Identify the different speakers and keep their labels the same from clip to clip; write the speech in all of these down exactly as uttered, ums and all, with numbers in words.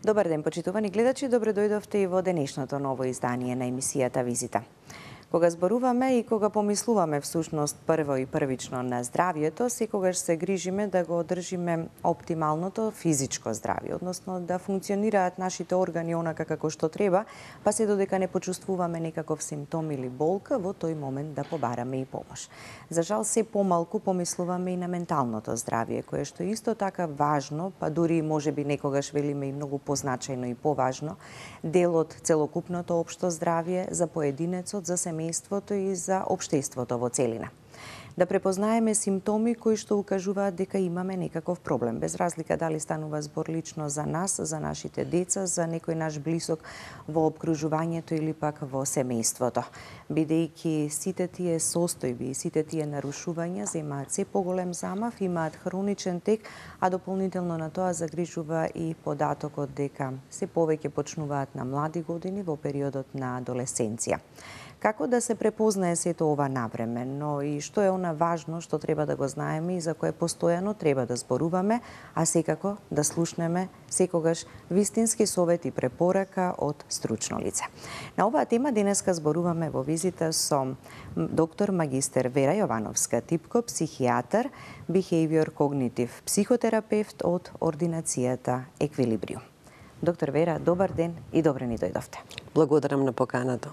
Speaker 1: Добар ден, почитувани гледачи, добро дојдовте и во денешното ново издание на емисијата Визита. Кога зборуваме и кога помислуваме всушност прво и првично на здравјето, секогаш се грижиме да го одржиме оптималното физичко здравје, односно да функционираат нашите органи онака како што треба, па се додека не почувствуваме некаков симптом или болка, во тој момент да побараме и помош. За жал, се помалку помислуваме и на менталното здравје, кое што е исто така важно, па дури можеби некогаш велиме и многу позначајно и поважно, дел од целокупното општо здравје за поединецот, за семејството и за општеството во целина. Да препознаеме симптоми кои што укажуваат дека имаме некаков проблем, без разлика дали станува збор лично за нас, за нашите деца, за некој наш блисок во обкружувањето или пак во семејството. Бидејќи сите тие состојби и сите тие нарушувања земаат се поголем замав, имаат хроничен тек, а дополнително на тоа загрижува и податокот дека се повеќе почнуваат на млади години во периодот на адолесценција. Како да се препознае сето ова навремено и што е она важно што треба да го знаеме и за кое постојано треба да зборуваме, а секако да слушнеме секогаш вистински совет и препорака од стручно лице. На оваа тема денеска зборуваме во визита со доктор магистер Вера Јовановска-Типко, психијатар, behavior cognitive психотерапевт од ординацијата Еквилибриум. Доктор Вера, добар ден и добре ни дојдовте.
Speaker 2: Благодарам на поканата.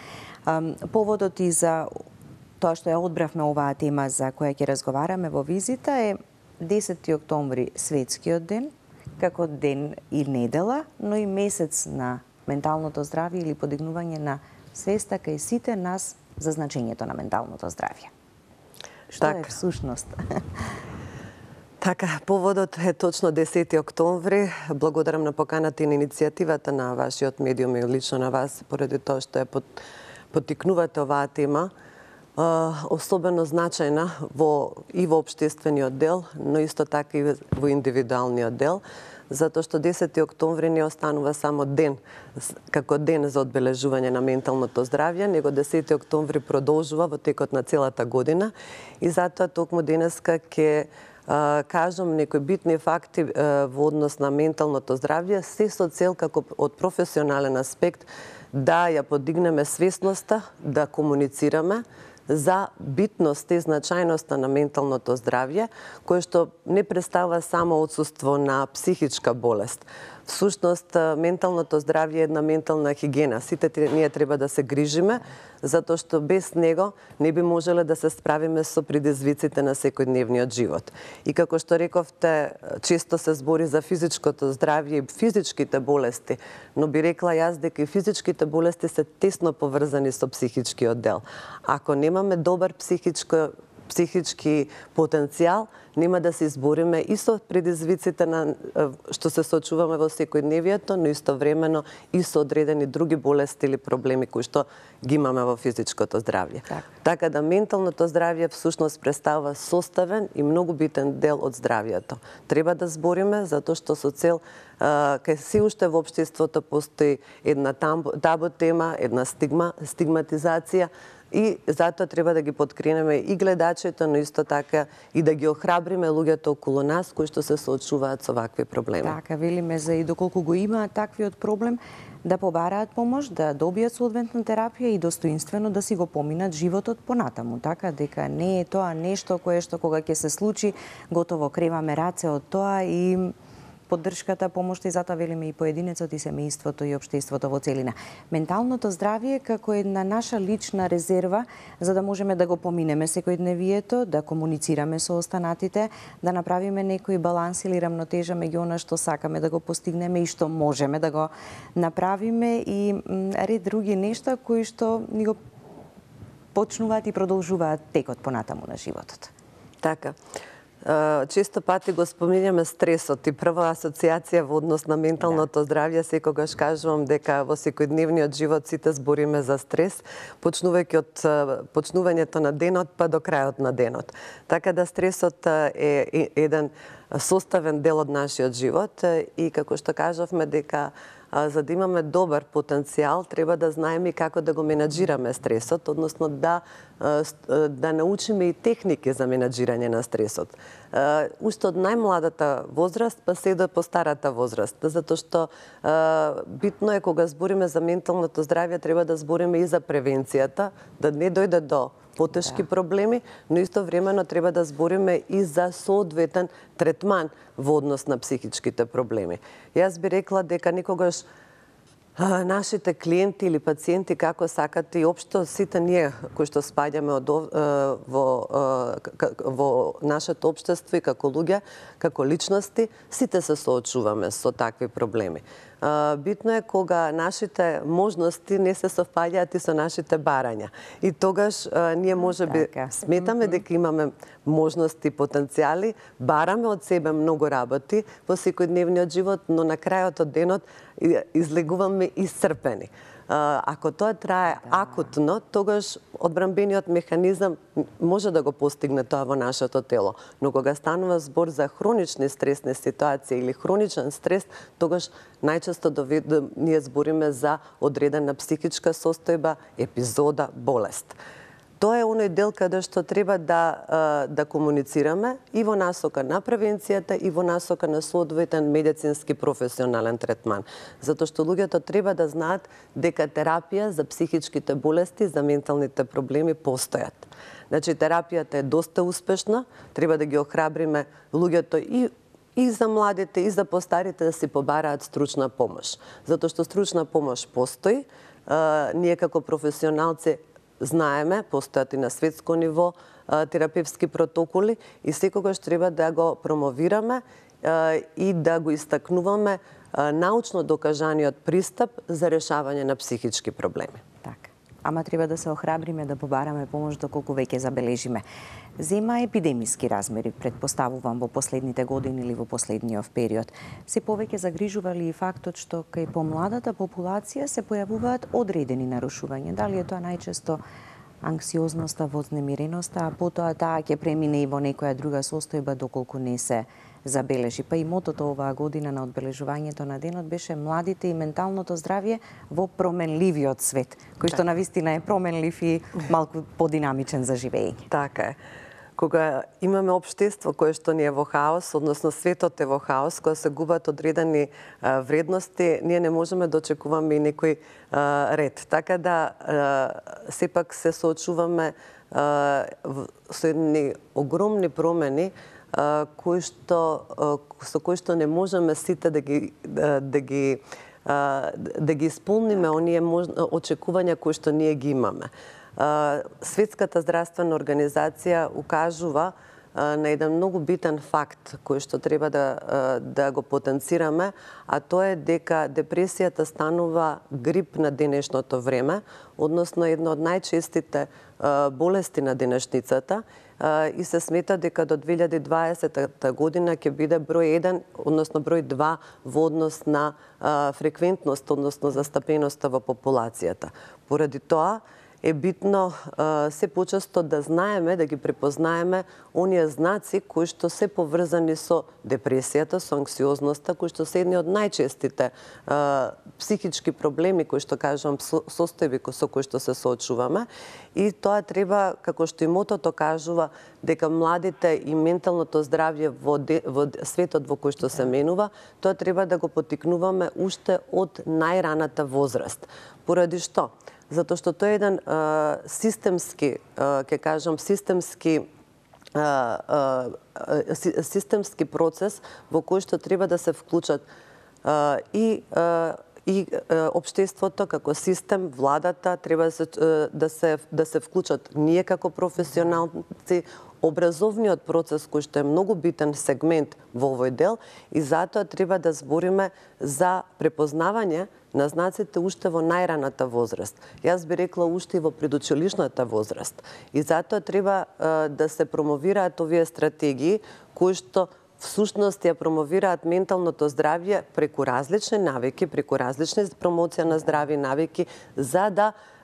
Speaker 1: Поводот и за тоа што ја одбравме оваа тема за која ќе разговараме во визита е десети октомври, светскиот ден, како ден и недела, но и месец на менталното здравје или подигнување на свеста кај сите нас за значењето на менталното здравје. Што така е всушност?
Speaker 2: Така, поводот е точно десети октомври. Благодарам на поканата и на иницијативата на вашиот медиум и лично на вас, поради тоа што е под потикнувате оваа тема, особено значајна во, и во општествениот дел, но исто така и во индивидуалниот дел, затоа што десети октомври не останува само ден, како ден за одбележување на менталното здравје, него десети октомври продолжува во текот на целата година и затоа токму денеска ќе кажам некои битни факти во однос на менталното здравје, се со цел како од професионален аспект да ја подигнеме свесноста, да комуницираме за битност и значајноста на менталното здравје, кое што не представува само отсуство на психичка болест. Всушност, менталното здравје е една ментална хигиена. Сите ние треба да се грижиме, затоа што без него не би можеле да се справиме со предизвиците на секојдневниот живот. И како што рековте, често се збори за физичкото здравје и физичките болести, но би рекла јас дека и физичките болести се тесно поврзани со психичкиот дел. Ако немаме добар психичко психички потенцијал, нема да се избориме и со предизвиците на што се соочуваме во секојдневието, но истовремено и со одредени други болести или проблеми кои што ги имаме во физичкото здравје. Так. Така да менталното здравје всушност представува составен и многу битен дел од здравјето. Треба да збориме затоа што со цел кај се уште во општеството постои една табу тема, една стигма, стигматизација, и затоа треба да ги подкренеме и гледачите, но исто така и да ги охрабриме луѓето околу нас кои што се соочуваат со вакви проблеми.
Speaker 1: Така, велиме за и доколку го имаат таквиот проблем, да побараат помош, да добијат соодветна терапија и достоинствено да си го поминат животот понатаму, така дека не е тоа нешто кое што кога ќе се случи, готово креваме раце од тоа и поддршката, помошта и затоа велиме и поединецот и семејството и општеството во целина. Менталното здравје како една наша лична резерва за да можеме да го поминеме секојдневието, да комуницираме со останатите, да направиме некој баланс или рамнотежа меѓу она што сакаме да го постигнеме и што можеме да го направиме и ред други нешта кои што ни го почнуваат и продолжуваат текот понатаму на животот.
Speaker 2: Така. Често пати го споминјаме стресот и прва асоциација во однос на менталното здравје, секогаш кажувам дека во секојдневниот живот сите збориме за стрес, почнувајќи од почнувањето на денот па до крајот на денот. Така да стресот е еден составен дел од нашиот живот и како што кажавме дека а, за да имаме добар потенцијал, треба да знаеме како да го менаџираме стресот, односно да да научиме и техники за менаџирање на стресот. Уште од најмладата возраст па се до постарата возраст, затоа што битно е кога збориме за менталното здравје, треба да збориме и за превенцијата, да не дојде до потешки да. проблеми, но истовремено треба да збориме и за соодветен третман во однос на психичките проблеми. Јас би рекла дека никогаш нашите клиенти или пациенти, како сакате и општо сите ние кои што спаѓаме од, во, во нашето општество и како луѓе, како личности, сите се соочуваме со такви проблеми. Битно е кога нашите можности не се совпаѓаат и со нашите барања. И тогаш ние можеби сметаме дека имаме можности и потенцијали, бараме од себе многу работи во секојдневниот живот, но на крајот од денот излегуваме исцрпени. Ако тоа трае акутно, тогаш одбранбениот механизам може да го постигне тоа во нашето тело. Но кога станува збор за хронични стресни ситуации или хроничен стрес, тогаш најчесто доведу, ние збориме за одредена психичка состојба, епизода, болест. Тоа е оној дел каде што треба да, да комуницираме и во насока на превенцијата и во насока на соодветен медицински професионален третман. Затоа што луѓето треба да знаат дека терапија за психичките болести, за менталните проблеми постојат. Значи, терапијата е доста успешна, треба да ги охрабриме луѓето и и за младите, и за постарите да си побараат стручна помош. Затоа што стручна помош постои, ние како професионалци знаеме, постојат и на светско ниво терапевски протоколи и секогаш треба да го промовираме и да го истакнуваме научно докажаниот пристап за решавање на психички проблеми.
Speaker 1: Така. Ама треба да се охрабриме да побараме помош доколку веќе забележиме. Зема епидемиски размери, предпоставувам, во последните години или во последниот период. Се повеќе загрижували и фактот што кај помладата популација се појавуваат одредени нарушувања. Дали е тоа најчесто анксиозноста, вознемиреноста, а потоа таа ќе премине и во некоја друга состојба доколку не се забележи. Па и мотото оваа година на одбележувањето на денот беше младите и менталното здравје во променливиот свет, кој што навистина е променлив и малку подинамичен за живење.
Speaker 2: Така е. Кога имаме општество кое што ни е во хаос, односно светот е во хаос, кога се губат одредени а, вредности, ние не можеме да очекуваме и некој а, ред. Така да а, сепак се соочуваме а, со едни огромни промени а, кои што, а, со кои што не можеме сите да ги, да, да ги, а, да ги исполниме оние мож... очекувања кои што ние ги имаме. Светската здравствена организација укажува на еден многу битен факт кој што треба да, да го потенцираме, а тоа е дека депресијата станува грип на денешното време, односно едно од најчестите болести на денешницата, и се смета дека до две илјади и дваесета година ќе биде број еден, односно број два во однос на фреквентност, односно застапеноста во популацијата. Поради тоа, е битно се почесто да знаеме, да ги препознаеме оние знаци кои што се поврзани со депресијата, со анксиозноста, кои што се едни од најчестите психички проблеми, кои што кажувам, состојби со кои што се соочуваме. И тоа треба, како што и мотото кажува, дека младите и менталното здравје во, де, во светот во кој што се менува, тоа треба да го поттикнуваме уште од најраната возраст. Поради што? Затоа што тоа е еден а, системски, а, ке кажам, системски а, а, системски процес во кој што треба да се вклучат а, и а, и општеството како систем, владата треба да се да се да се вклучат ние како професионалци, образовниот процес кој што е многу битен сегмент во овој дел и затоа треба да збориме за препознавање на знаците уште во најраната возраст. Јас би рекла уште и во предучилишната возраст. И затоа треба а, да се промовираат овие стратегии кои што всушност ја промовираат менталното здравје преку различни навики, преку различни промоција на здрави навики, за да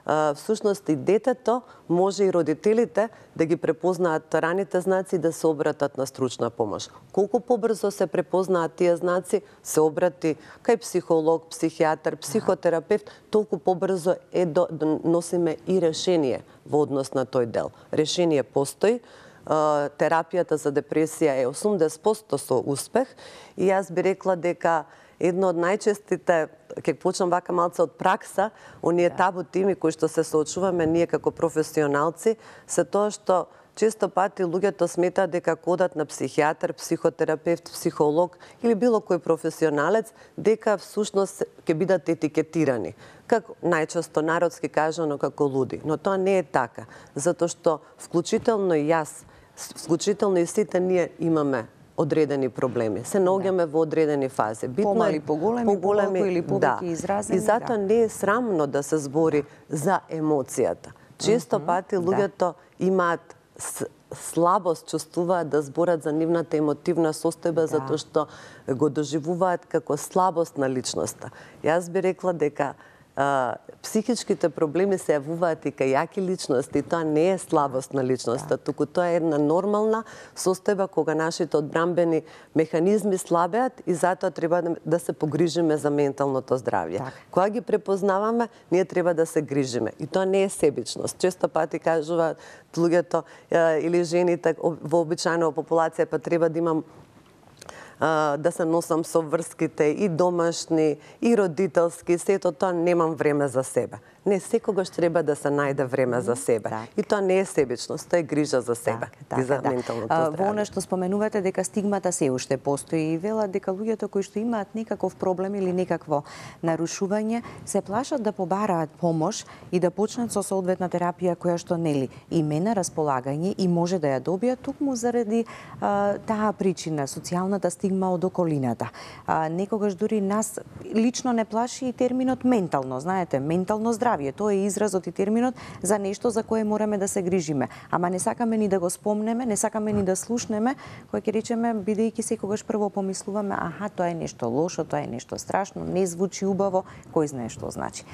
Speaker 2: всушност и детето може и родителите да ги препознаат раните знаци и да се обратат на стручна помош. Колку побрзо се препознаат тие знаци, се обрати кај психолог, психијатар, психотерапевт, толку побрзо е да носиме и решение во однос на тој дел. Решение постои, терапијата за депресија е осумдесет проценти со успех и јас би рекла дека едно од најчестите, ќе почнам вака малце од пракса, оние табу теми кои што се соочуваме ние како професионалци, се тоа што често пати луѓето сметаат дека кодат на психијатар, психотерапевт, психолог или било кој професионалец, дека всушност ќе бидат етикетирани. Како најчесто народски кажано како луди, но тоа не е така, затоа што вклучително и јас, вклучително и сите ние имаме одредени проблеми. Се наоѓаме во одредени фази.
Speaker 1: Помали, поголеми, поголеми или повеќе изразени.
Speaker 2: И затоа не е срамно да се збори за емоцијата. Често пати луѓето имаат слабост, чувствуваат да зборат за нивната емотивна состојба затоа што го доживуваат како слабост на личноста. Јас би рекла дека Uh, психичките проблеми се јавуваат и кај јаки личности, тоа не е слабост на личноста, туку тоа е една нормална состојба кога нашите одбранбени механизми слабеат и затоа треба да се погрижиме за менталното здравје. Так. Кога ги препознаваме, ние треба да се грижиме. И тоа не е себичност. Често пати кажуваат луѓето или жените вообичаено во популација, па треба да имам да се носам со врските и домашни, и родителски, сето тоа немам време за себе. Не, секогаш треба да се најде време за себе. Так. И тоа не е себичност, тоа е грижа за себе так, и за да. менталното здравје.
Speaker 1: Во она што споменувате дека стигмата се уште постои и велат дека луѓето кои што имаат некаков проблем или некакво нарушување се плашат да побараат помош и да почнат со соодветна терапија која што нели име на располагање и може да ја добијат токму заради а, таа причина, социјалната стигма од околината. А, некогаш дури нас лично не плаши и терминот ментално, знаете, ментално здравје. Тоа е изразот и терминот за нешто за кое мораме да се грижиме. Ама не сакаме ни да го спомнеме, не сакаме ни да слушнеме, кој ќе речеме, бидејќи секогаш прво помислуваме, аха, тоа е нешто лошо, тоа е нешто страшно, не звучи убаво, кој знае што значи.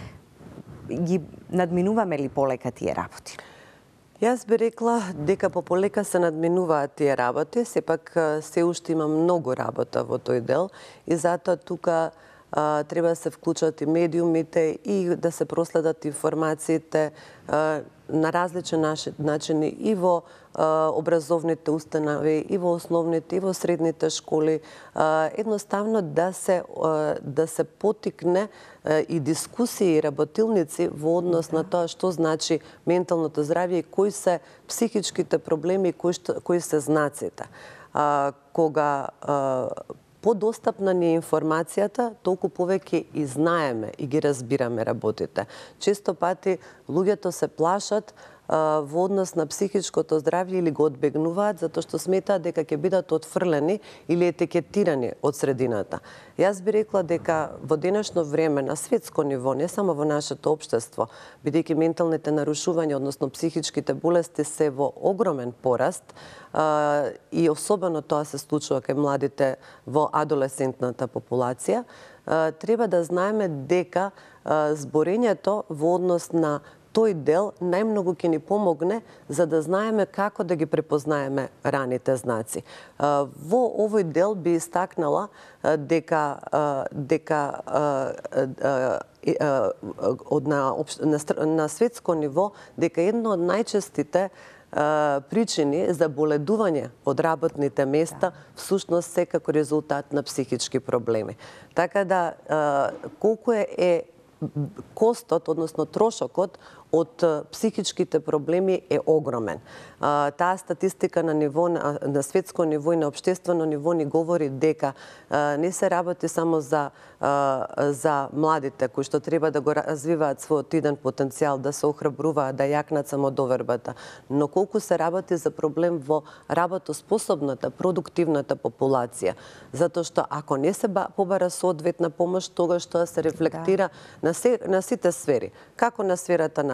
Speaker 1: Ги надминуваме ли полека тие работи?
Speaker 2: Јас би рекла дека пополека се надминуваат тие работи, сепак се уште има многу работа во тој дел и затоа тука Uh, треба да се вклучат и медиумите и да се проследат информациите uh, на различни начини и во uh, образовните установи, и во основните, и во средните школи. Uh, едноставно да се, uh, да се потикне uh, и дискусии и работилници во однос на тоа што значи менталното здравје и кои се психичките проблеми и кои, што, кои се знаците. Uh, кога uh, подостапна ни е информацијата, толку повеќе и знаеме и ги разбираме работите. Често пати луѓето се плашат а, во однос на психичкото здравје или го одбегнуваат затоа што сметаат дека ќе бидат отфрлени или етикетирани од средината. Јас би рекла дека во денешно време на светско ниво, не само во нашето општество, бидејќи менталните нарушувања, односно психичките болести се во огромен пораст, Uh, и особено тоа се случува кај младите во адолесцентната популација, uh, треба да знаеме дека uh, зборењето во однос на тој дел најмногу ќе ни помогне за да знаеме како да ги препознаеме раните знаци. Uh, во овој дел би истакнала uh, дека uh, дека uh, uh, uh, од на, на, на светско ниво дека едно од најчестите причини за боледување од работните места всушност се како резултат на психички проблеми. Така да колку е, е костот, односно трошокот од психичките проблеми е огромен. Таа статистика на ниво на, на светско ниво и на општествено ниво ни говори дека не се работи само за за младите кои што треба да го развиваат својот иден потенцијал, да се охрабруваат, да јакнат самодовербата, но колку се работи за проблем во работоспособната, продуктивната популација. Затоа што ако не се побара соодветна помош, тогаш тоа се рефлектира да. на, се, на сите сфери. Како на сферата на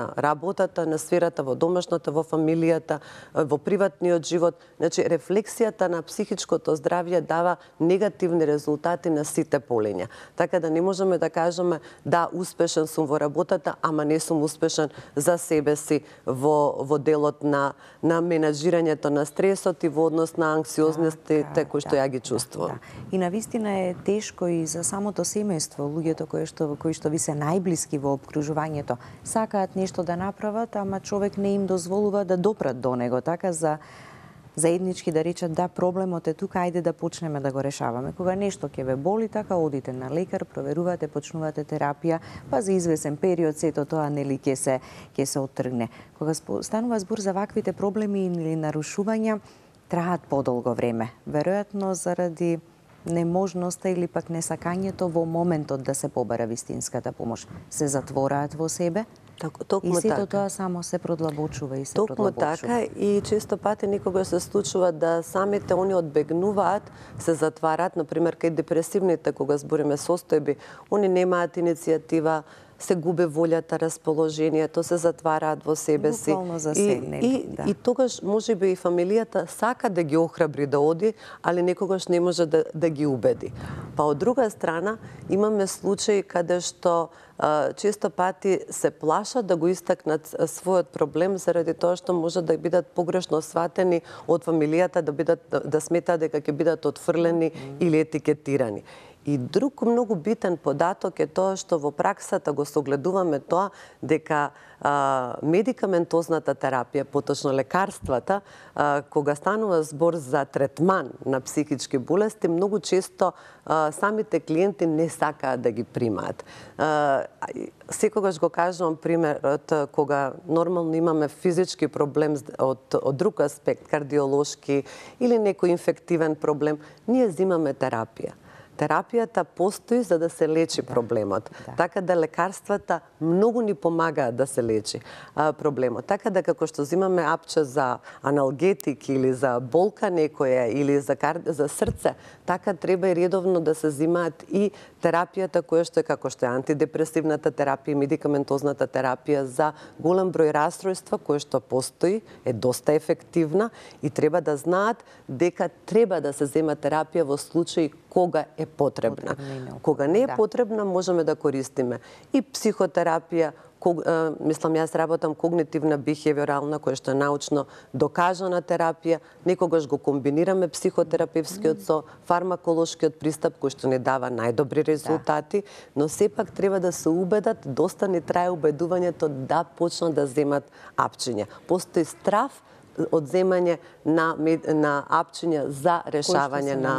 Speaker 2: на работата, на сферата во домашната, во фамилијата, во приватниот живот. Значи, рефлексијата на психичкото здравје дава негативни резултати на сите полиња. Така да не можеме да кажеме да, успешен сум во работата, ама не сум успешен за себе си во, во делот на, на менаџирањето на стресот и во однос на анксиозностите кои што ја ги чувствувам.
Speaker 1: Да, да. И навистина е тешко и за самото семејство, луѓето кои што кои што ви се најблиски во опкружувањето, сакаат нешто да направат, ама човек не им дозволува да допрат до него, така за заеднички да речат да, проблемот е тука, ајде да почнеме да го решаваме. Кога нешто ќе ве боли, така одите на лекар, проверувате, почнувате терапија, па за извесен период сето тоа нели ќе се ќе се оттргне. Кога станува збор за ваквите проблеми или нарушувања, траат подолго време. Веројатно заради неможноста или пак несакањето во моментот да се побара вистинската помош. Се затвораат во себе,
Speaker 2: Тако, токму
Speaker 1: и сето
Speaker 2: така.
Speaker 1: тоа само се продлабочува и се
Speaker 2: Токму
Speaker 1: продлабочува.
Speaker 2: така и често пати никогаш се случува да самите они одбегнуваат, се затвараат, например кај депресивните кога збориме состојби, они немаат иницијатива, се губе волјата, расположението, се затвараат во себе си.
Speaker 1: Буквално за се,
Speaker 2: и,
Speaker 1: нели?
Speaker 2: и,
Speaker 1: Да.
Speaker 2: и тогаш можеби и фамилијата сака да ги охрабри да оди, али некогаш не може да, да ги убеди. Па од друга страна имаме случаи каде што а, често пати се плашат да го истакнат својот проблем заради тоа што може да бидат погрешно сватени од фамилијата, да бидат да сметаат дека ќе бидат отфрлени mm-hmm. или етикетирани. И друг многу битен податок е тоа што во праксата го согледуваме тоа дека а, медикаментозната терапија, поточно лекарствата, а, кога станува збор за третман на психички болести, многу често а, самите клиенти не сакаат да ги примаат. А, секогаш го кажувам примерот кога нормално имаме физички проблем од, од друг аспект, кардиолошки или некој инфективен проблем, ние земаме терапија. Терапијата постои за да се лечи да, проблемот. Да. Така да лекарствата многу ни помагаат да се лечи а, проблемот. Така да како што земаме апче за аналгетик или за болка некоја или за, кар... за срце, така треба и редовно да се земаат и терапијата која што е како што е антидепресивната терапија и медикаментозната терапија за голем број расстройства која што постои, е доста ефективна и треба да знаат дека треба да се зема терапија во случаи кога е потребна. потребна кога не е да. потребна, можеме да користиме и психотерапија, ког, е, мислам, јас работам когнитивна бихевиорална, која што е научно докажана терапија, некогаш го комбинираме психотерапевскиот со фармаколошкиот пристап, кој што ни дава најдобри резултати, да. но сепак треба да се убедат, доста ни трае убедувањето да почнат да земат апчиња. Постои страв од земање на на апчиња за решавање на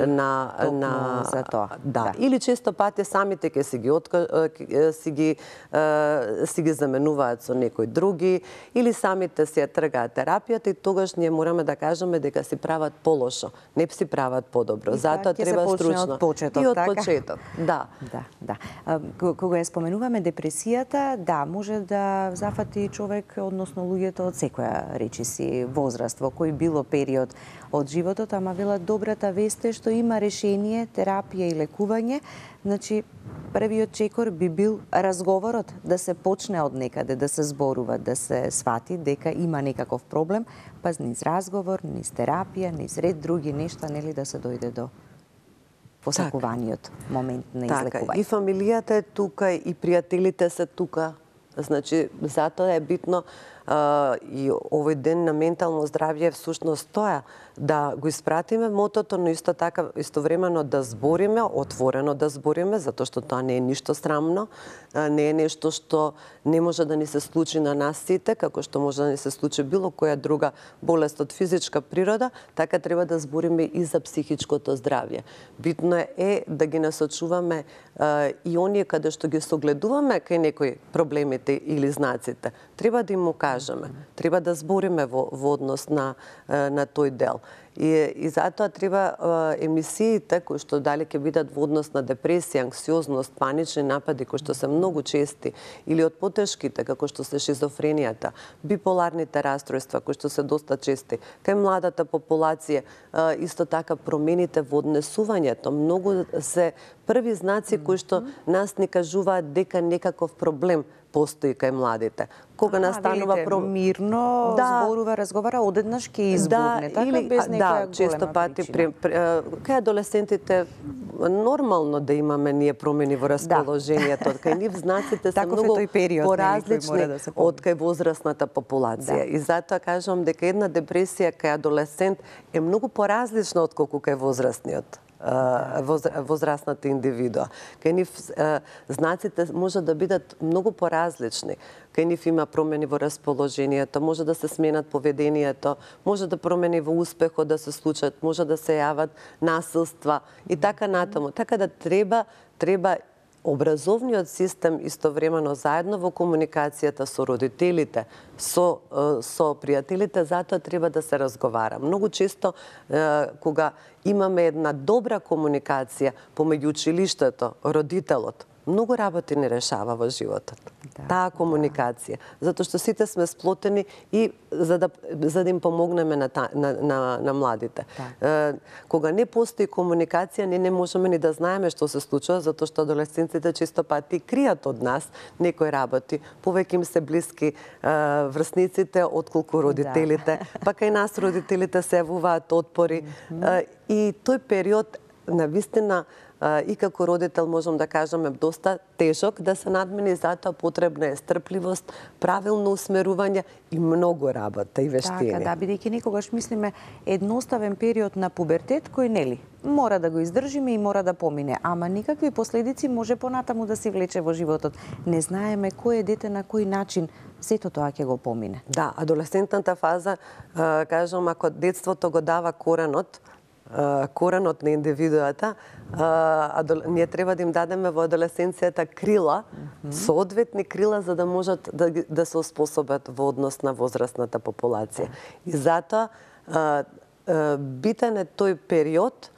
Speaker 2: на на
Speaker 1: за тоа.
Speaker 2: Да.
Speaker 1: да.
Speaker 2: Или често пати самите ќе си ги отка, си ги си ги заменуваат со некои други или самите си ја тргаат терапијата и тогаш ние мораме да кажеме дека си прават полошо, не си прават подобро. Затоа треба стручно.
Speaker 1: Од почеток,
Speaker 2: и од
Speaker 1: така?
Speaker 2: почеток. Да.
Speaker 1: Да, да. Кога ја споменуваме депресијата, да, може да зафати човек, односно луѓето од секоја речиси возраст, во кој било период од животот, ама велат добрата вест е што има решение, терапија и лекување. Значи, првиот чекор би бил разговорот, да се почне од некаде, да се зборува, да се свати дека има некаков проблем, па низ разговор, низ терапија, низ ред други нешта, нели да се дојде до посакуваниот момент на излекување.
Speaker 2: Така, и фамилијата е тука, и пријателите се тука. Значи, затоа е битно Uh, и овој ден на ментално здравје всушност тоа да го испратиме мотото, но исто така истовремено да збориме, отворено да збориме, затоа што тоа не е ништо срамно, uh, не е нешто што не може да ни се случи на нас сите, како што може да ни се случи било која друга болест од физичка природа, така треба да збориме и за психичкото здравје. Битно е да ги насочуваме uh, и оние каде што ги согледуваме кај некои проблемите или знаците. Треба да им му кажеме, треба да збориме во, во однос на, на тој дел. И, и затоа треба емисиите кои што дали ќе бидат во однос на депресија, анксиозност, панични напади кои што се многу чести, или од потешките како што се шизофренијата, биполарните расстройства кои што се доста чести, кај младата популација, исто така промените во однесувањето, многу се први знаци кои што нас ни кажуваат дека некаков проблем постои кај младите. Кога
Speaker 1: а,
Speaker 2: настанува
Speaker 1: велите,
Speaker 2: проблем,
Speaker 1: мирно
Speaker 2: да,
Speaker 1: зборува, разговара, одеднаш ќе избурне,
Speaker 2: да,
Speaker 1: така
Speaker 2: или,
Speaker 1: без некоја
Speaker 2: да, често
Speaker 1: голема
Speaker 2: пати
Speaker 1: причина.
Speaker 2: при, при, кај адолесцентите нормално да имаме ние промени во расположението. Кај нив знаците се многу поразлични
Speaker 1: да
Speaker 2: од кај возрастната популација.
Speaker 1: Да.
Speaker 2: И затоа кажам дека една депресија кај адолесцент е многу поразлична од колку кај возрастниот. Возрастната индивидуа. Кај нив знаците може да бидат многу поразлични. Кај нив има промени во расположението, може да се сменат поведението, може да промени во успехот да се случат, може да се јават насилства и така натаму. Така да треба треба образовниот систем истовремено заедно во комуникацијата со родителите, со со пријателите, затоа треба да се разговара. Многу често кога имаме една добра комуникација помеѓу училиштето, родителот, многу работи не решава во животот. Да, таа комуникација, да. Затоа што сите сме сплотени и за да за да им помогнеме на та, на, на на младите. Да. Е, кога не постои комуникација, ние не можеме ни да знаеме што се случува, затоа што адолесцентите често пати кријат од нас некои работи, повеќе им се блиски е, врсниците отколку родителите, да. Па кај нас родителите се јавуваат отпори. Mm-hmm. Е, и тој период на вистина и како родител можам да кажам е доста тежок да се надмени, затоа потребна е стрпливост, правилно усмерување и многу работа и вештини.
Speaker 1: Така, да, бидејќи некогаш мислиме едноставен период на пубертет кој нели мора да го издржиме и мора да помине, ама никакви последици може понатаму да се влече во животот. Не знаеме кој е дете на кој начин сето тоа ќе го помине.
Speaker 2: Да, адолесцентната фаза, кажам, ако детството го дава коренот, коренот на индивидуата, ние треба да им дадеме во адолесценцијата крила, mm-hmm. соодветни крила за да можат да, да се оспособат во однос на возрастната популација. И затоа битен е тој период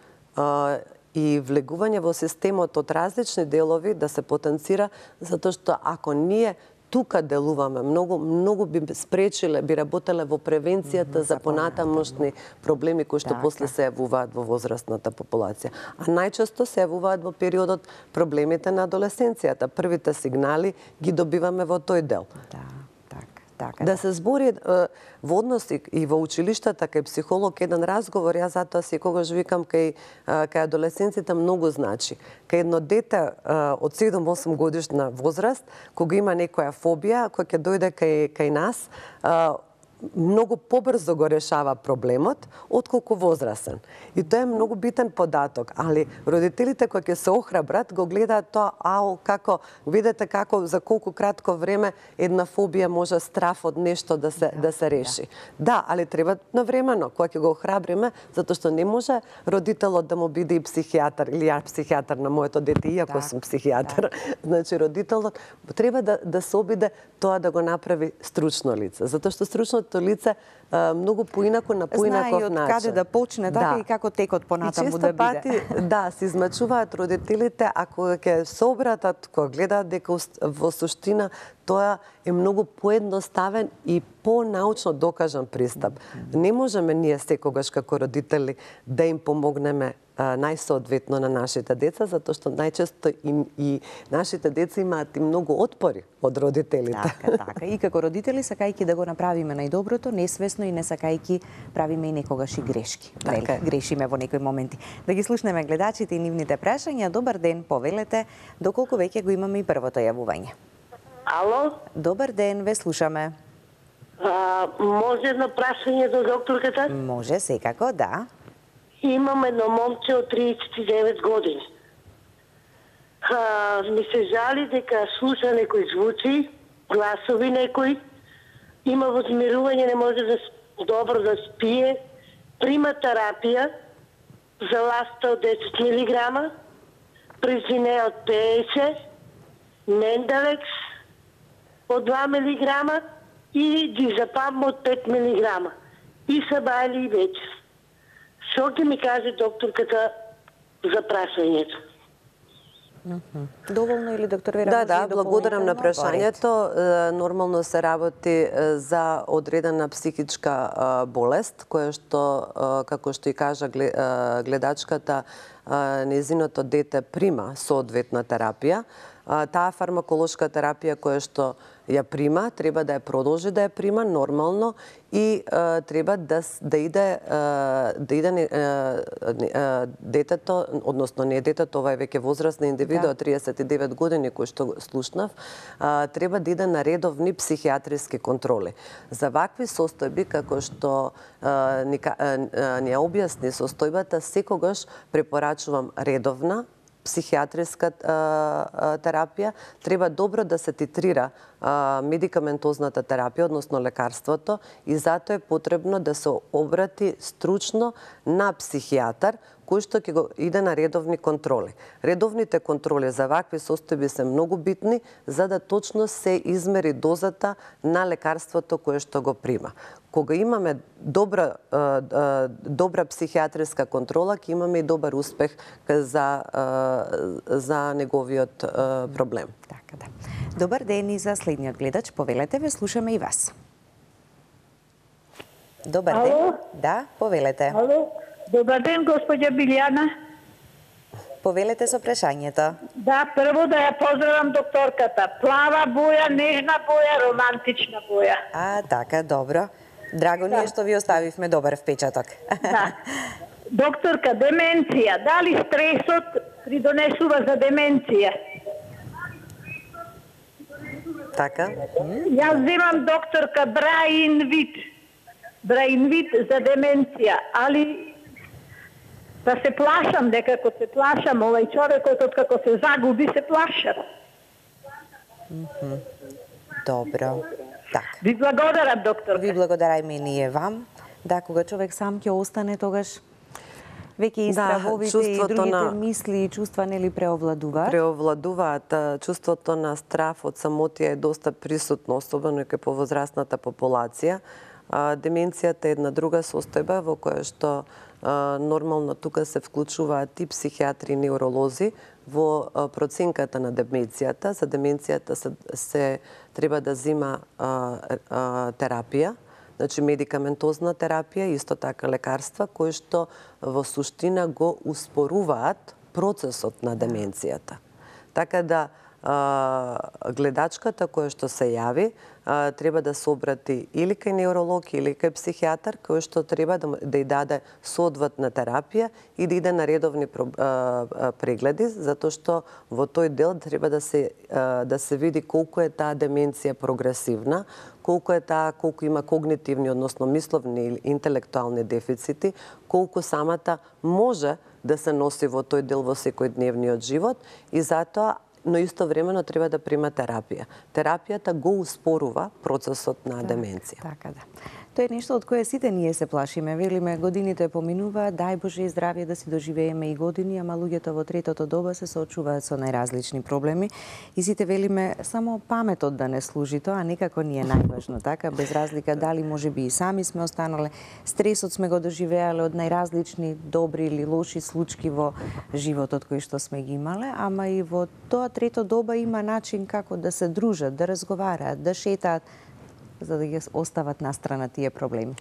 Speaker 2: и влегување во системот од различни делови да се потенцира, затоа што ако ние тука делуваме, многу многу би спречиле, би работеле во превенцијата mm-hmm, за понатамошни проблеми кои што после се јавуваат во возрастната популација. А најчесто се јавуваат во периодот проблемите на адолесценцијата. Првите сигнали ги добиваме во тој дел.
Speaker 1: Да. Така,
Speaker 2: да се збори е, во односи и во училиштата кај психолог еден разговор, јас затоа секогаш викам кај кај адолесценците многу значи. Кај едно дете од седум-осум годишна возраст, кога има некоја фобија, кој ќе дојде кај кај нас, многу побрзо го решава проблемот отколку возрасен. И тоа е многу битен податок, али родителите кои ќе се охрабрат го гледаат тоа, ау, како видите како за колку кратко време една фобија може страф од нешто да се да, да се реши. Да. да, али треба навремено кога ќе го охрабриме, затоа што не може родителот да му биде и психијатар или ја психијатар на моето дете, иако да, сум психијатар. Да. Значи родителот треба да да се обиде тоа да го направи стручно лице, затоа што стручното лице многу поинако на поинаков начин.
Speaker 1: Знае од каде да почне, така да. И како текот понатаму да биде.
Speaker 2: И често пати, да, се измачуваат родителите, ако ќе се обратат, кога гледаат дека во суштина тоа е многу поедноставен и понаучно докажан пристап. Не можеме ние секогаш како родители да им помогнеме најсоодветно на нашите деца, затоа што најчесто и, и нашите деца имаат и многу отпори од родителите.
Speaker 1: Така, така. И како родители, сакајќи да го направиме најдоброто, несвесно и не сакајќи правиме и некогаш и грешки.
Speaker 2: Така.
Speaker 1: Грешиме во некои моменти. Да ги слушнеме гледачите и нивните прашања. Добар ден, повелете, доколку веќе го имаме и првото јавување.
Speaker 3: Ало?
Speaker 1: Добар ден, ве слушаме.
Speaker 3: А, може едно прашање до докторката?
Speaker 1: Може, секако, да.
Speaker 3: Имам едно момче од триесет и девет години. А, ми се жали дека слуша некои звуци, гласови некои, има возмирување, не може да добро да спие, прима терапија за ласта од десет милиграма, презине од петдесет, Мендалекс од два милиграма и дизапам од пет милиграма. И са бајли и вечер. Што ќе ми каже докторката за прашањето?
Speaker 1: Доволно или доктор Вера?
Speaker 2: Да,
Speaker 1: може
Speaker 2: да,
Speaker 1: и
Speaker 2: благодарам на
Speaker 1: дополнително?
Speaker 2: прашањето. Е, Нормално се работи е, за одредена психичка е, болест, која што, е, како што и кажа гле- е, гледачката, е, незиното дете прима соодветна терапија. А, Таа фармаколошка терапија која што ја прима, треба да ја продолжи да ја прима нормално и е, треба да, с- да иде, е, да иде не- е, е, детето, односно не детето, ова е веќе возрастна индивидуа,
Speaker 1: Да.
Speaker 2: триесет и девет години, кој што слушнав, а, треба да иде на редовни психијатриски контроли. За вакви состојби, како што а, ни, ка- а, а, ни ја објасни состојбата, секогаш препорачувам редовна психијатриска а, а, терапија, треба добро да се титрира а, медикаментозната терапија, односно лекарството, и затоа е потребно да се обрати стручно на психијатар, кој што ќе го иде на редовни контроли. Редовните контроли за вакви состојби се многу битни, за да точно се измери дозата на лекарството кое што го прима. Кога имаме добра, а, а, добра психијатриска контрола, ќе имаме и добар успех за, а, за неговиот а, проблем.
Speaker 1: Така да. Добар ден и за следниот гледач. Повелете, ве слушаме и вас. Добар ден.
Speaker 4: Ало?
Speaker 1: Да, повелете.
Speaker 4: Ало, добар ден, gospođa Biljana.
Speaker 1: Повелете со прашањето.
Speaker 4: Да, прво да ја поздравам докторката. Плава боја, нежна боја, романтична боја.
Speaker 1: А, така, добро. Драго ни е што ви оставивме добар впечаток.
Speaker 4: Да. Докторка, деменција. Дали стресот придонесува за деменција?
Speaker 2: Така?
Speaker 4: Јас земам докторка Браинвит. Браинвит за деменција, али да се плашам, дека ако се плашам, овај човекот откако се загуби, се плашам.
Speaker 1: Добро. Така.
Speaker 4: Ви благодарам, докторка.
Speaker 1: Ви благодарајме и ние вам. Да, кога човек сам ќе остане, тогаш веќе и
Speaker 2: Да,
Speaker 1: стравовите и
Speaker 2: чувството
Speaker 1: другите
Speaker 2: на-
Speaker 1: мисли и чувства нели преовладуваат.
Speaker 2: Преовладуваат. а, Чувството на страф од самотија е доста присутно, особено и кај повозрастната популација. А, Деменцијата е една друга состојба во која што а, нормално тука се вклучуваат и психијатри и невролози во а, проценката на деменцијата. За деменцијата се, се треба да зима а, а, терапија, значи медикаментозна терапија, исто така лекарства, кои што во суштина го успоруваат процесот на деменцијата. Така да а, гледачката која што се јави, а, треба да се обрати или кај невролог или кај психијатар, кој што треба да, му- да ја даде соодветна терапија и да иде на редовни про- а, а, прегледи, затоа што во тој дел треба да се а, да се види колку е таа деменција прогресивна, колку е таа, колку има когнитивни, односно мисловни или интелектуални дефицити, колку самата може да се носи во тој дел во секојдневниот живот и затоа но истовремено треба да прима терапија. Терапијата го успорува процесот на деменција.
Speaker 1: Така да. Тоа е нешто од кое сите ние се плашиме. Велиме, годините поминуваат, дај Боже и здравје да си доживееме и години, ама луѓето во третото доба се соочуваат со најразлични проблеми и сите велиме само паметот да не служи тоа, а некако ни е најважно, така, без разлика дали можеби и сами сме останале, стресот сме го доживеале од најразлични добри или лоши случаи во животот кои што сме ги имале, ама и во тоа трето доба има начин како да се дружат, да разговараат, да шетаат, за да ги остават настрана тие проблеми.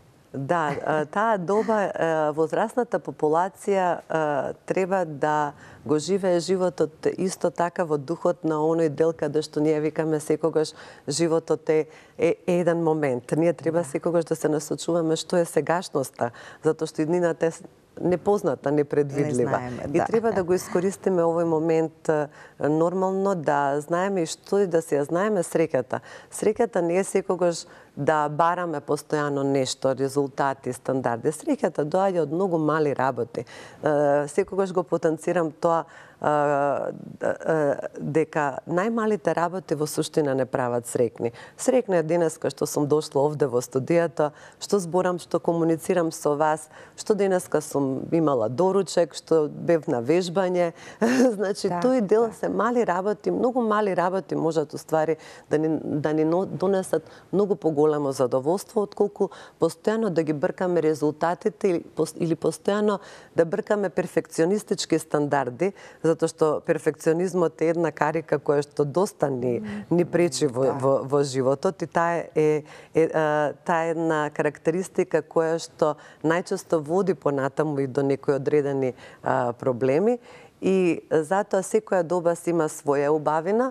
Speaker 2: Да, а, таа доба а, возрастната популација а, треба да го живее животот исто така во духот на оној дел каде што ние викаме секогаш животот е, е еден момент. Ние треба секогаш да се насочуваме што е сегашноста, затоа што иднината е непозната, непредвидлива.
Speaker 1: Не знаеме,
Speaker 2: И
Speaker 1: да.
Speaker 2: треба да го искористиме овој момент а, нормално, да знаеме и што и да се ја знаеме среќата. Среќата не е секогаш да бараме постојано нешто, резултати, стандарди. Среќата доаѓа од многу мали работи. Е, Секогаш го потенцирам тоа е, е, дека најмалите работи во суштина не прават срекни. Срекна е денеска што сум дошла овде во студијата, што зборам, што комуницирам со вас, што денеска сум имала доручек, што бев на вежбање. Значи,
Speaker 1: Да,
Speaker 2: тој дел се мали работи, многу мали работи можат уствари да ни, да ни но- донесат многу поголемо задоволство, отколку постојано да ги бркаме резултатите или, пос- или постојано да бркаме перфекционистички стандарди, затоа што перфекционизмот е една карика која што доста ни, ни пречи во, во, во животот и таа е, е таа е една карактеристика која што најчесто води понатаму и до некои одредени а, проблеми. И затоа секоја доба си има своја убавина.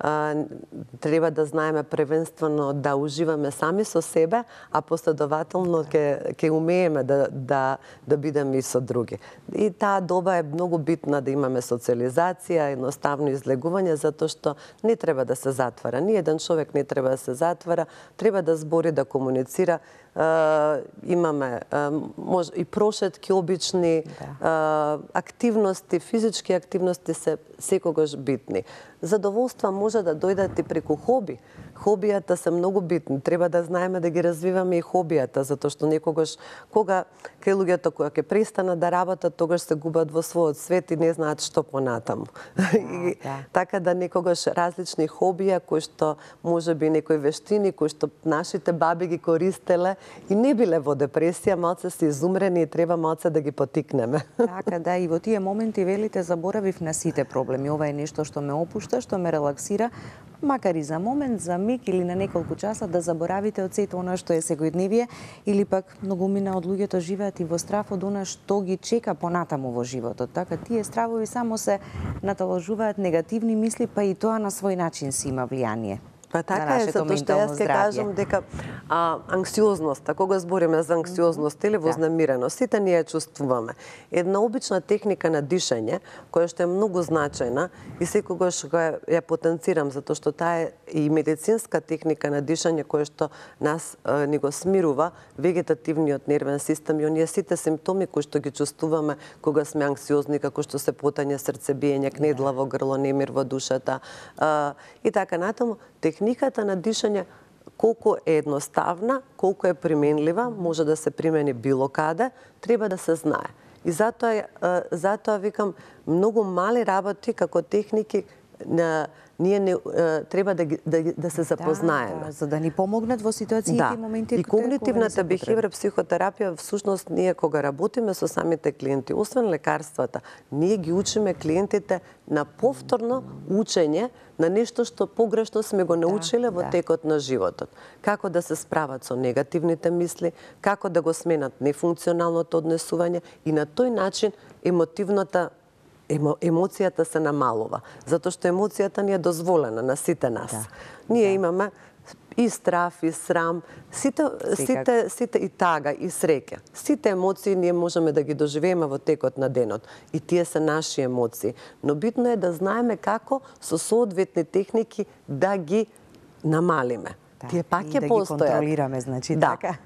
Speaker 2: Треба да знаеме првенствено да уживаме сами со себе, а последователно ќе ќе умееме да да да бидеме и со други. И таа доба е многу битна да имаме социализација, едноставно излегување, затоа што не треба да се затвара. Ни еден човек не треба да се затвара, треба да збори, да комуницира. Uh, имаме uh, мож, и прошетки обични, да. uh, активности, физички активности се секогаш битни. Задоволства може да дојдат и преку хоби. Хобијата се многу битни. Треба да знаеме да ги развиваме и хобијата, затоа што некогаш кога кај луѓето кои ќе престанат да работат, тогаш се губат во својот свет и не знаат што понатаму. Да, и, да. Така да некогаш различни хобија кои што можеби некои вештини кои што нашите баби ги користеле и не биле во депресија, малце се изумрени и треба малце да ги потикнеме.
Speaker 1: Така да, и во тие моменти велите заборавив на сите проблеми. Ова е нешто што ме опушта, што ме релаксира, макар и за момент, за миг или на неколку часа да заборавите од сето она што е секојдневие, или пак многумина од луѓето живеат и во страв од она што ги чека понатаму во животот. Така тие стравови само се наталожуваат негативни мисли, па и тоа на свој начин си има влијание.
Speaker 2: Па така е, затоа што јас ќе кажам дека а, анксиозноста, кога збориме за анксиозност или вознемиреност, сите ние чувствуваме. Една обична техника на дишење, која што е многу значајна и секогаш ја, ја потенцирам, затоа што таа е и медицинска техника на дишење која што нас а, ни го смирува вегетативниот нервен систем и оние сите симптоми кои што ги чувствуваме кога сме анксиозни, како што се потање срцебиење, кнедла во грло, немир во душата а, и така натаму. Техниката на дишање колку е едноставна, колку е применлива, може да се примени било каде, треба да се знае. И затоа, затоа викам, многу мали работи како техники на ние не, треба да, да, да се запознаеме.
Speaker 1: Да, да, за да ни помогнат во ситуациите
Speaker 2: да.
Speaker 1: и моментите
Speaker 2: и когнитивната бихевиора психотерапија, всушност ние кога работиме со самите клиенти, освен лекарствата, ние ги учиме клиентите на повторно учење на нешто што погрешно сме го научиле да, во да. текот на животот. Како да се справат со негативните мисли, како да го сменат нефункционалното однесување и на тој начин емотивната Емо, емоцијата се намалува, затоа што емоцијата ни е дозволена на сите нас. Да. Ние да. имаме и страв, и срам, сите, сите, сите и тага, и среќа. Сите емоции ние можеме да ги доживееме во текот на денот. И тие се наши емоции. Но битно е да знаеме како со соодветни техники да ги намалиме.
Speaker 1: Да,
Speaker 2: тие пак
Speaker 1: ќе
Speaker 2: да
Speaker 1: постојат. Ги контролираме, значи,
Speaker 2: да.
Speaker 1: така.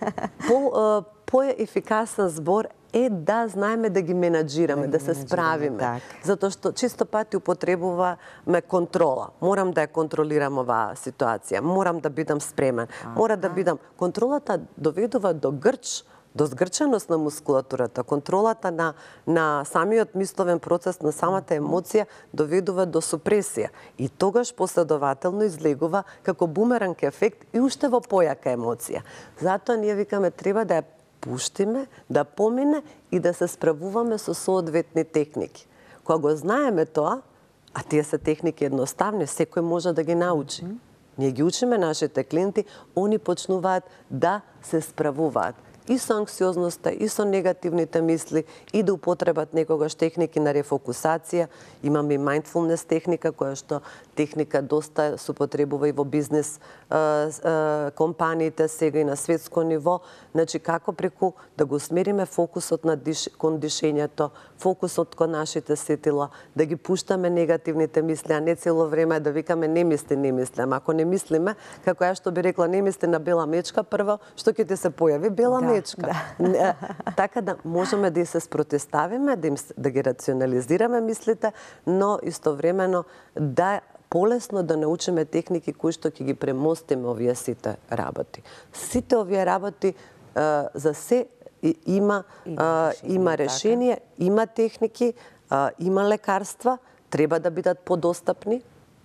Speaker 2: По, поефикасен збор е да знаеме да ги менаџираме, да, да се справиме. Так. Затоа што чисто пати употребуваме контрола. Морам да ја контролирам оваа ситуација, морам да бидам спремен, а, мора да бидам... Контролата доведува до грч, до згрченост на мускулатурата, контролата на, на самиот мисловен процес, на самата емоција доведува до супресија. И тогаш последователно излегува како бумеранг ефект и уште во појака емоција. Затоа ние викаме треба да ја пуштиме, да помине и да се справуваме со соодветни техники. Кога го знаеме тоа, а тие се техники едноставни, секој може да ги научи. Ние ги учиме нашите клиенти, они почнуваат да се справуваат и со анксиозноста, и со негативните мисли, и да употребат некогаш техники на рефокусација. Имаме и mindfulness техника, која што техника доста се употребува и во бизнес а, а, компаниите, сега и на светско ниво. Значи, како преку да го смериме фокусот на диш, кон дишењето, фокусот кон нашите сетила, да ги пуштаме негативните мисли, а не цело време да викаме не мисли, не мисли. Ама ако не мислиме, како ја што би рекла, не мисли на бела мечка, прво, што ќе ти се појави? Бела да. Да. Така да можеме да се спротиставиме, да, им, да ги рационализираме мислите, но истовремено да полесно да научиме техники кои што ќе ги премостиме овие сите работи. Сите овие работи а, за се има, а, има решение, има техники, а, има лекарства, треба да бидат подостапни.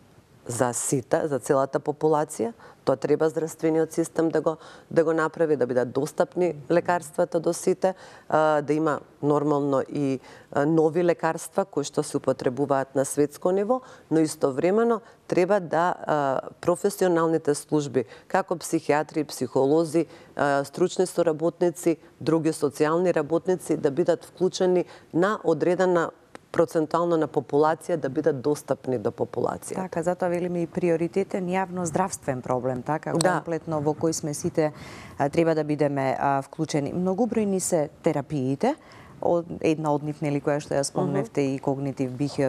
Speaker 2: за сите, за целата популација. Тоа треба здравствениот систем да го да го направи, да бидат достапни лекарствата до сите, да има нормално и нови лекарства кои што се употребуваат на светско ниво, но истовремено треба да професионалните служби, како психијатри, психолози, стручни соработници, други социјални работници да бидат вклучени на одредена процентуално на популација да бидат достапни до популацијата.
Speaker 1: Така, затоа велиме и приоритетен јавно здравствен проблем, така,
Speaker 2: да.
Speaker 1: комплетно во кој сме сите а, треба да бидеме а, вклучени. Многобројни се терапиите, од, една од нив, нели, која што ја спомневте, uh -huh. и когнитив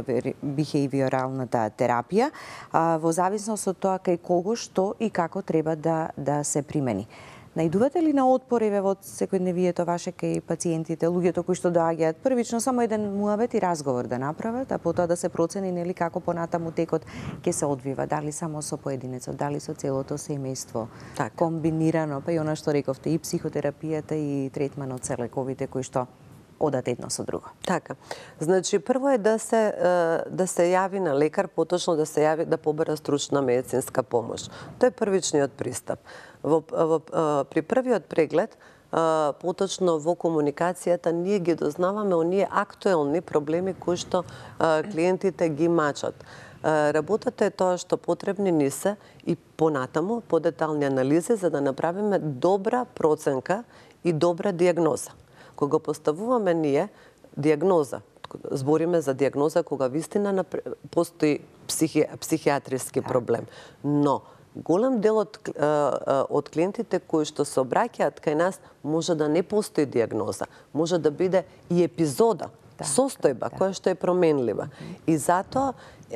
Speaker 1: бихевиоралната терапија, а, во зависност од тоа кај кого, што и како треба да, да се примени. Најдувате ли на отпориве во секојдневието ваше кај пациентите, луѓето кои што доаѓаат првично само еден муабет и разговор да направат, а потоа да се процени нели како понатаму текот ќе се одвива, дали само со поединецот, дали со целото семејство,
Speaker 2: так. Комбинирано,
Speaker 1: па и она што рековте, и психотерапијата и третманот се лековите кои што одат едно со друго.
Speaker 2: Така. Значи прво е да се да се јави на лекар, поточно да се јави да побара стручна медицинска помош. Тоа е првичниот пристап. Во, во, при првиот преглед, поточно во комуникацијата, ние ги дознаваме оние актуелни проблеми кои што клиентите ги мачат. Работата е тоа што потребни ни се и понатаму, подетални анализи, за да направиме добра проценка и добра диагноза. Кога поставуваме ние диагноза, збориме за диагноза кога вистина постои психи, психијатриски проблем, но голем дел од, од клиентите кои што се обраќаат кај нас може да не постои диагноза, може да биде и епизода, да, состојба да. Која што е променлива. И затоа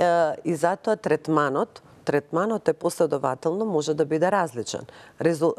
Speaker 2: и затоа третманот Третманот е последователно може да биде различен. Резул...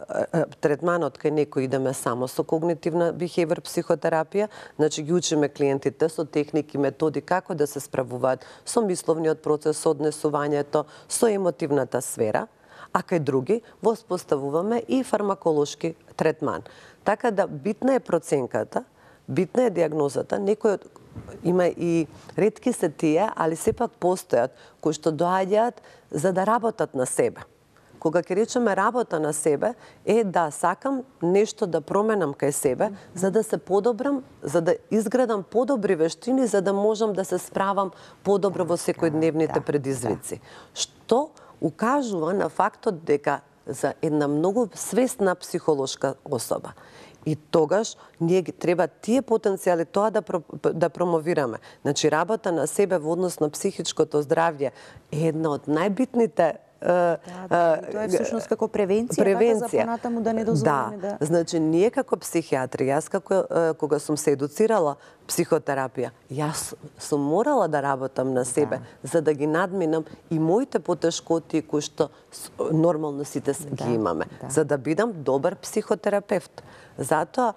Speaker 2: Третманот кај некој идеме само со когнитивна бихевиор психотерапија, значи ги учиме клиентите со техники, методи како да се справуваат со мисловниот процес, со однесувањето, со емотивната сфера, а кај други воспоставуваме и фармаколошки третман. Така да битна е проценката, битна е диагнозата, некој има и ретки се тие, али сепак постојат кои што доаѓаат за да работат на себе. Кога ќе речеме работа на себе, е да сакам нешто да променам кај себе, за да се подобрам, за да изградам подобри вештини, за да можам да се справам подобро во секојдневните предизвици. Што укажува на фактот дека за една многу свесна психолошка особа. И тогаш ние ги треба тие потенцијали тоа да да промовираме. Значи работа на себе во однос на психичкото здравје е една од најбитните.
Speaker 1: Да, да, тоа е всушност како превенција,
Speaker 2: превенција.
Speaker 1: Така за понатаму да не дозволиме
Speaker 2: да.
Speaker 1: да...
Speaker 2: Значи, ние како психијатри, јас како, кога сум се едуцирала психотерапија, јас сум морала да работам на себе, да. За да ги надминам и моите потешкоти кои што нормално сите да. Ги имаме, да. За да бидам добар психотерапевт. Затоа,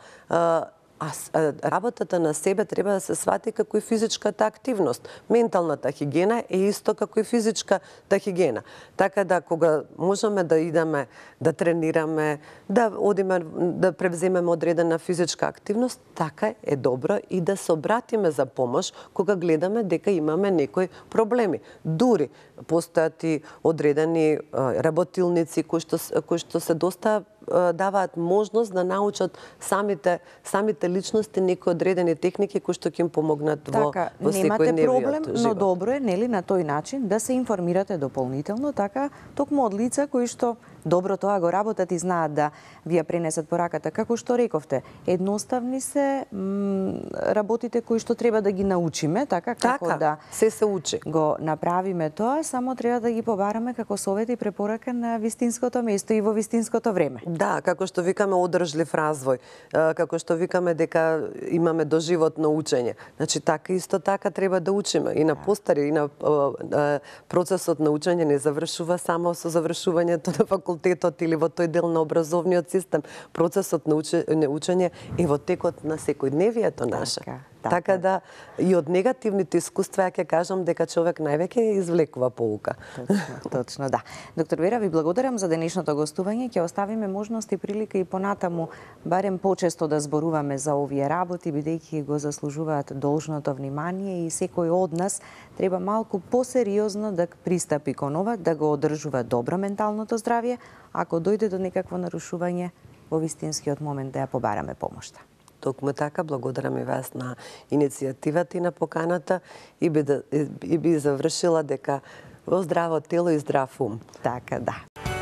Speaker 2: а работата на себе треба да се свати како и физичката активност. Менталната хигиена е исто како и физичката хигиена. Така да кога можеме да идеме, да тренираме, да одиме, да превземеме одредена физичка активност, така е добро и да се обратиме за помош кога гледаме дека имаме некои проблеми. Дури постојат и одредени работилници кои што, кои што се доста даваат можност да научат самите самите личности некои одредени техники кои што ќе им помогнат во
Speaker 1: така,
Speaker 2: во секојдневниот
Speaker 1: немате проблем,
Speaker 2: живот.
Speaker 1: но добро е нели на тој начин да се информирате дополнително, така токму од лица кои што добро тоа го работат и знаат да ви ја пренесат пораката. Како што рековте, едноставни се работите кои што треба да ги научиме, така како
Speaker 2: така,
Speaker 1: да
Speaker 2: се се учи.
Speaker 1: Го направиме тоа, само треба да ги побараме како совет и препорака на вистинското место и во вистинското време.
Speaker 2: Да, како што викаме одржлив развој, како што викаме дека имаме доживотно учење. Значи така исто така треба да учиме и на постари и на процесот на учење не завршува само со завршувањето на факултетот или во тој дел на образовниот систем. Процесот на учење е во текот на секојдневието наше. Така да и од негативните искуства ја ќе кажам дека човек највеќе извлекува поука.
Speaker 1: Точно, точно, да. Доктор Вера, ви благодарам за денешното гостување. Ќе оставиме можност и прилика и понатаму барем почесто да зборуваме за овие работи, бидејќи го заслужуваат должното внимание и секој од нас треба малку посериозно да пристапи кон ова, да го одржува добро менталното здравје, ако дојде до некакво нарушување, во вистинскиот момент да ја побараме помошта.
Speaker 2: Токму така, благодарам и вас на иницијативата и на поканата и би, да, и би завршила дека во здраво тело и здрав ум.
Speaker 1: Така, да.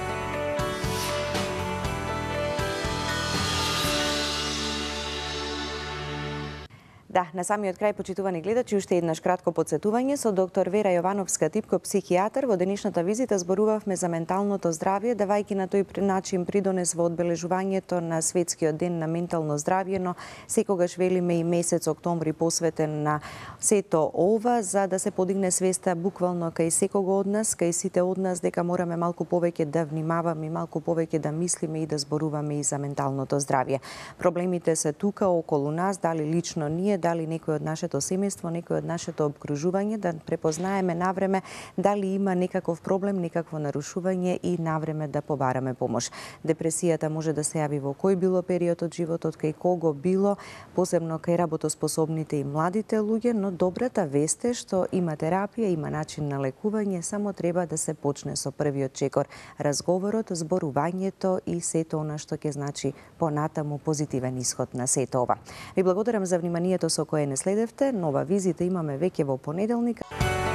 Speaker 1: Да, на самиот крај, почитувани гледачи, уште еднаш кратко подсетување со доктор Вера Јовановска-Типко, психијатар. Во денешната визита зборувавме за менталното здравје, давајќи на тој начин придонес во одбележувањето на Светскиот ден на ментално здравје, но секогаш велиме и месец октомври посветен на сето ова, за да се подигне свеста буквално кај секого од нас, кај сите од нас, дека мораме малку повеќе да внимаваме и малку повеќе да мислиме и да зборуваме и за менталното здравје. Проблемите се тука околу нас, дали лично ние, дали некој од нашето семејство, некој од нашето обкружување, да препознаеме навреме дали има некаков проблем, некакво нарушување и навреме да побараме помош. Депресијата може да се јави во кој било период од животот, кај кого било, посебно кај работоспособните и младите луѓе, но добрата вест е што има терапија, има начин на лекување, само треба да се почне со првиот чекор, разговорот, зборувањето и сето она што ќе значи понатаму позитивен исход на сето ова. Ви благодарам за вниманието со кое не следевте. Нова визита имаме веќе во понеделник.